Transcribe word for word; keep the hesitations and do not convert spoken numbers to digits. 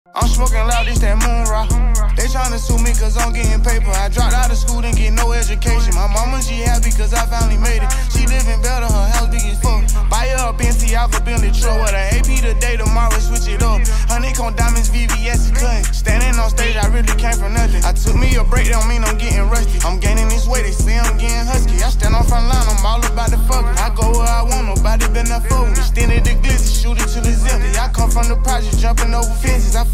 I'm smoking loud, this that moon rock. They tryna sue me cause I'm getting paper. I dropped out of school, didn't get no education. My mama, she happy cause I finally made it. She living better, her house big as fuck. Buy her a Bentley, I could build a truck. With a A P today, tomorrow switch it up. Honeycomb diamonds, V V S is cutting. Standing on stage, I really came from nothing. I took me a break, don't mean I'm getting rusty. I'm gaining this weight, they say I'm getting husky. I stand on front line, I'm all about the fuck. I go where I want, nobody been that fuck. Extended the glitz, shoot it till it's empty. I come from the project, jumping over fences. I